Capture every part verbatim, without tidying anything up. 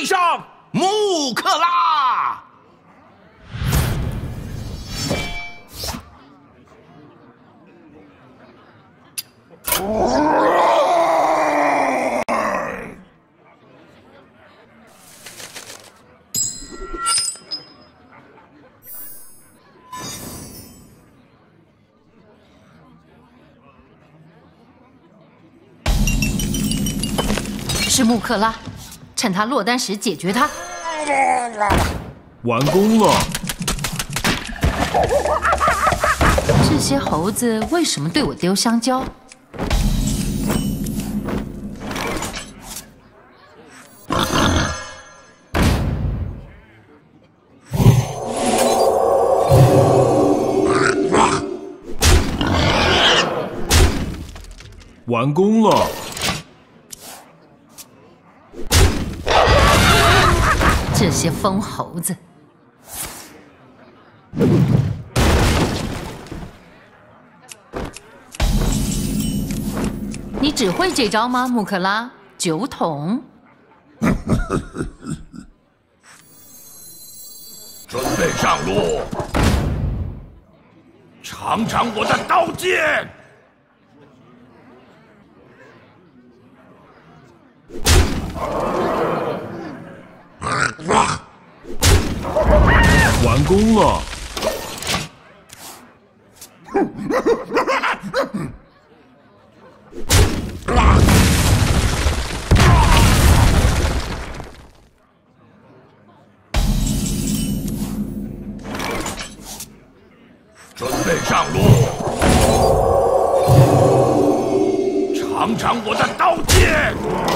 上穆克拉。 是穆克拉，趁他落单时解决他。 完工了。 这些猴子为什么对我丢香蕉？ 完工了。 这些疯猴子！你只会这招吗，穆克拉？酒桶。 准备上路，尝尝我的刀剑！ 完工了。 准备上路，尝尝我的刀剑！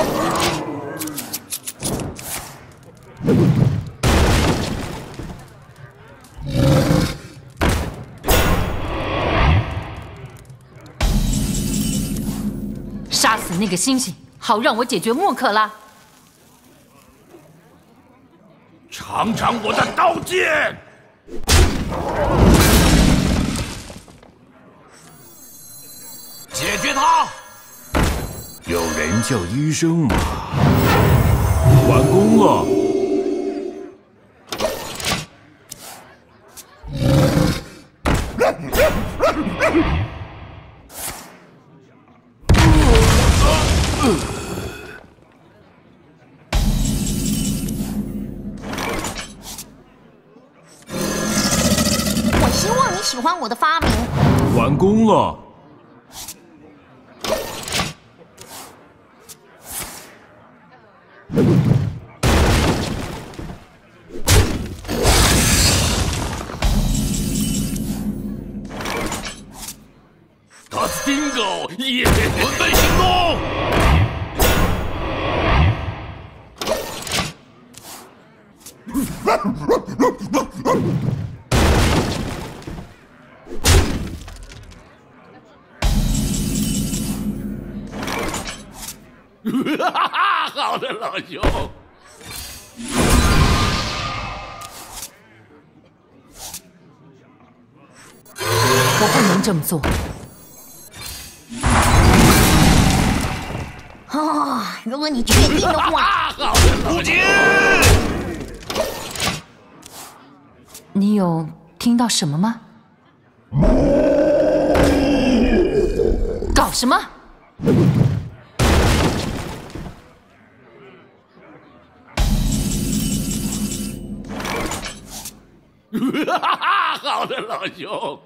杀死那个猩猩，好让我解决穆克拉。 尝尝我的刀剑！解决他！ 有人叫医生吗？ 完工了。 我希望你喜欢我的发明。 完工了。 塔斯丁狗，耶！准备行动！哈哈哈！好的，老兄。 我不能这么做。 哦，如果你确定的话， 好的，老兄。 你有听到什么吗？搞什么？ 哈哈哈！好的，老兄。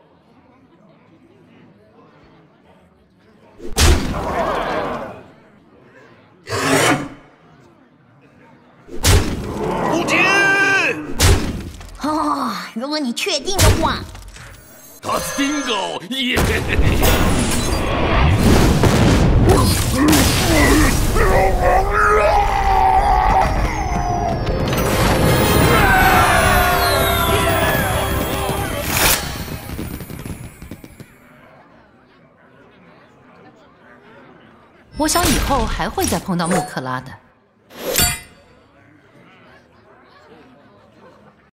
不急。 哦，如果你确定的话， 塔斯丁狗，耶！ 我想以后还会再碰到穆克拉的。